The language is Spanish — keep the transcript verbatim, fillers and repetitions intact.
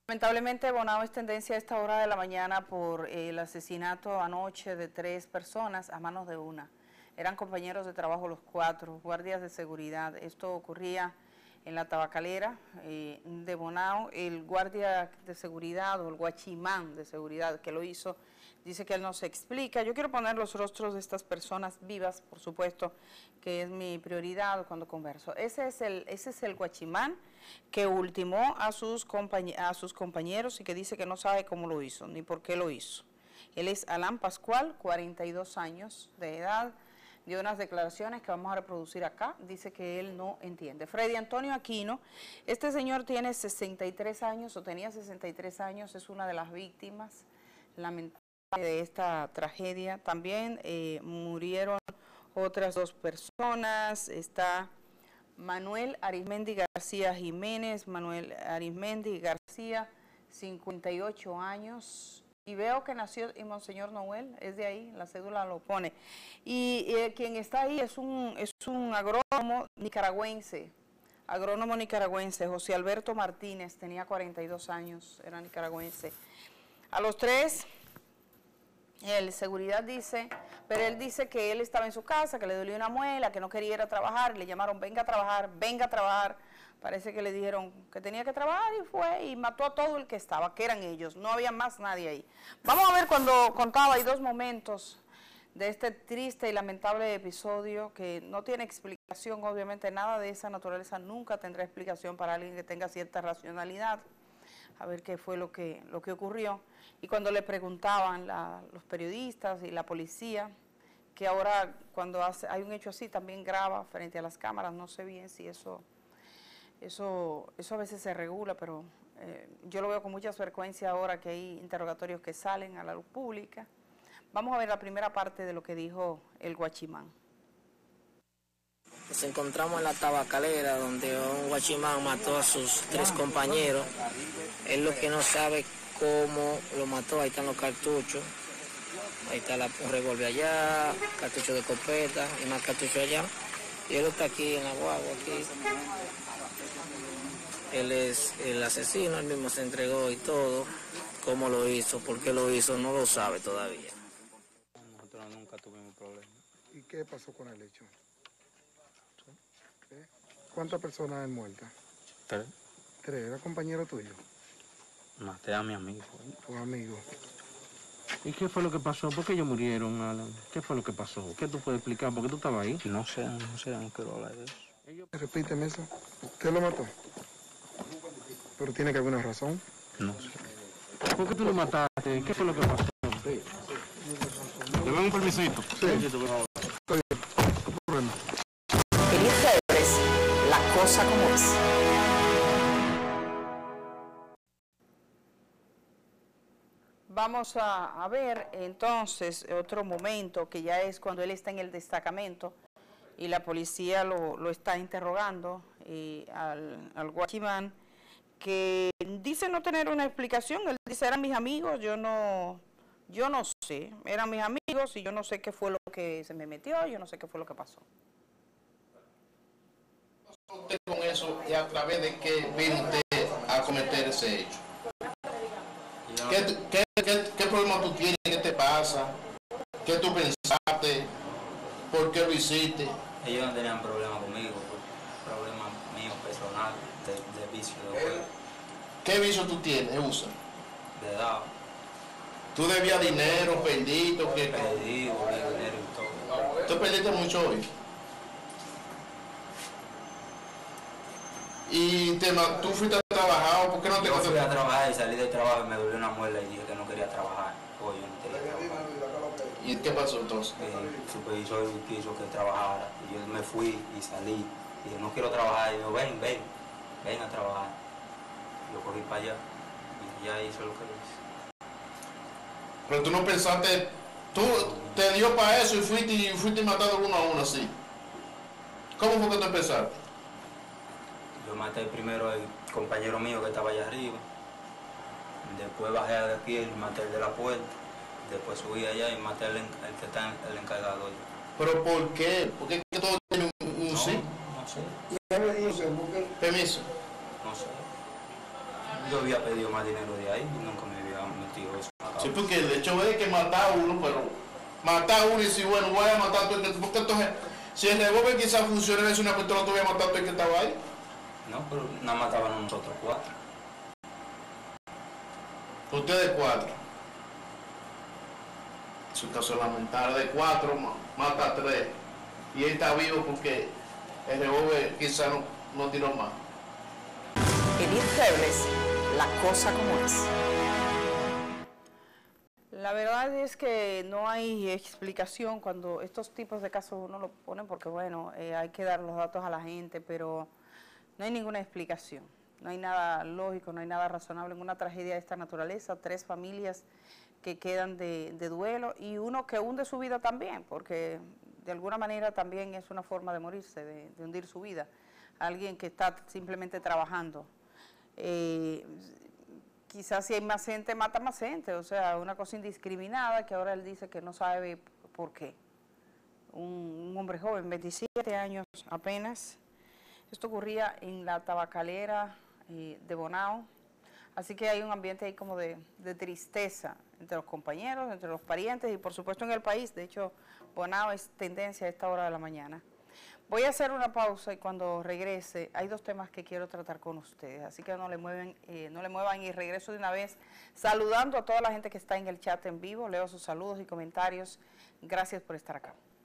Lamentablemente, Bonao es tendencia a esta hora de la mañana por el asesinato anoche de tres personas a manos de una. Eran compañeros de trabajo los cuatro, guardias de seguridad. Esto ocurría en la tabacalera eh, de Bonao. El guardia de seguridad o el guachimán de seguridad que lo hizo, dice que él no se explica. Yo quiero poner los rostros de estas personas vivas, por supuesto, que es mi prioridad cuando converso. Ese es el, ese es el guachimán que ultimó a sus, a sus compañeros y que dice que no sabe cómo lo hizo, ni por qué lo hizo. Él es Alan Pascual, cuarenta y dos años de edad, dio unas declaraciones que vamos a reproducir acá, dice que él no entiende. Freddy Antonio Aquino, este señor tiene sesenta y tres años, o tenía sesenta y tres años, es una de las víctimas lamentables de esta tragedia. También eh, murieron otras dos personas. Está Manuel Arismendi García Jiménez, Manuel Arismendi García, cincuenta y ocho años, y veo que nació y Monseñor Noel, es de ahí, la cédula lo pone. Y eh, quien está ahí es un, es un agrónomo nicaragüense, agrónomo nicaragüense, José Alberto Martínez, tenía cuarenta y dos años, era nicaragüense. A los tres, el seguridad dice, pero él dice que él estaba en su casa, que le dolió una muela, que no quería ir a trabajar, y le llamaron, venga a trabajar, venga a trabajar. Parece que le dijeron que tenía que trabajar y fue y mató a todo el que estaba, que eran ellos, no había más nadie ahí. Vamos a ver cuando contaba, hay dos momentos de este triste y lamentable episodio que no tiene explicación, obviamente nada de esa naturaleza nunca tendrá explicación para alguien que tenga cierta racionalidad. A ver qué fue lo que, lo que ocurrió. Y cuando le preguntaban la, los periodistas y la policía, que ahora cuando hace, hay un hecho así también graba frente a las cámaras, no sé bien si eso, eso, eso a veces se regula, pero eh, yo lo veo con mucha frecuencia ahora que hay interrogatorios que salen a la luz pública. Vamos a ver la primera parte de lo que dijo el guachimán. Nos encontramos en la tabacalera donde un guachimán mató a sus tres compañeros. Él lo que no sabe cómo lo mató, ahí están los cartuchos, ahí está la, un revólver allá, cartucho de escopeta y más cartucho allá. Y él está aquí en la guagua, aquí. Él es el asesino, él mismo se entregó y todo. Cómo lo hizo, por qué lo hizo, no lo sabe todavía. Nosotros nunca tuvimos problemas. ¿Y qué pasó con el hecho? ¿Eh? ¿Cuántas personas hay muertas? Tres. Tres, ¿era compañero tuyo? Maté a mi amigo. Tu amigo. ¿Y qué fue lo que pasó? ¿Por qué ellos murieron, Alan? ¿Qué fue lo que pasó? ¿Qué tú puedes explicar? ¿Por qué tú estabas ahí? No sé, no sé, no quiero hablar de eso. Repíteme eso. ¿Usted lo mató? ¿Pero tiene que haber una razón? No sé. ¿Por qué tú lo mataste? ¿Qué fue lo que pasó? Sí. ¿Le doy un permisito? Sí. Está bien. ¿Qué problema? Felices, la cosa como es. Vamos a, a ver entonces otro momento que ya es cuando él está en el destacamento y la policía lo, lo está interrogando y al, al guachimán, que dice no tener una explicación. Él dice, eran mis amigos, yo no, yo no sé, eran mis amigos y yo no sé qué fue lo que se me metió, yo no sé qué fue lo que pasó. ¿Usted con eso y a través de qué vino usted a cometer ese hecho? ¿Qué, qué, qué, qué problema tú tienes? ¿Qué te pasa? ¿Qué tú pensaste? ¿Por qué lo hiciste? Ellos no tenían problema conmigo, problemas míos personales, de, de vicio de juego. ¿Qué vicio tú tienes, usa? De edad. ¿Tú debías dinero, perdido? ¿Qué? Perdido, dinero y todo. ¿Tú perdiste mucho hoy? ¿Y te, tú fuiste a trabajar? ¿Por qué no te Yo fui a trabajar y salí del trabajo y me dolió una muela y dije que no quería trabajar. Hoy yo no quería trabajar. ¿Y qué pasó entonces? El supervisor quiso que trabajara y yo me fui y salí. Y yo no quiero trabajar. Y yo, ven, ven, ven a trabajar. Yo cogí para allá y ya hice lo que hice. Pero tú no pensaste, tú te dio para eso y fuiste y fuiste matando uno a uno así. ¿Cómo fue que tú empezaste? Yo maté primero al compañero mío que estaba allá arriba. Después bajé de aquí y maté el de la puerta. Después subí allá y maté al el que está el encargado allá. ¿Pero por qué? ¿Por qué todo tiene un, un no, sí? No sé. Permiso. No sé. yo había pedido más dinero de ahí y nunca me había metido eso. Sí, porque el hecho es que matar a uno, pero matar a uno y decir, bueno, voy a matar a todo el que... Porque entonces, si el revólver quizás funciona, es una pistola, tú voy a matar a todo el que estaba ahí. No, pero nada mataban a nosotros cuatro. Ustedes cuatro. Es un caso lamentable. De cuatro, mata a tres. Y él está vivo porque el revólver quizás no, no tiró más. Edith Febles, la cosa como es. La verdad es que no hay explicación cuando estos tipos de casos uno lo pone porque, bueno, eh, hay que dar los datos a la gente, pero no hay ninguna explicación. No hay nada lógico, no hay nada razonable en una tragedia de esta naturaleza. Tres familias que quedan de, de duelo y uno que hunde su vida también, porque de alguna manera también es una forma de morirse, de, de hundir su vida. Alguien que está simplemente trabajando. Eh, quizás si hay más gente, mata más gente, o sea, una cosa indiscriminada que ahora él dice que no sabe por qué. Un, un hombre joven, veintisiete años apenas. Esto ocurría en la tabacalera eh, de Bonao, así que hay un ambiente ahí como de, de tristeza entre los compañeros, entre los parientes y por supuesto en el país. De hecho, Bonao es tendencia a esta hora de la mañana. Voy a hacer una pausa y cuando regrese hay dos temas que quiero tratar con ustedes, así que no le mueven, eh, no le muevan y regreso de una vez saludando a toda la gente que está en el chat en vivo. Leo sus saludos y comentarios. Gracias por estar acá.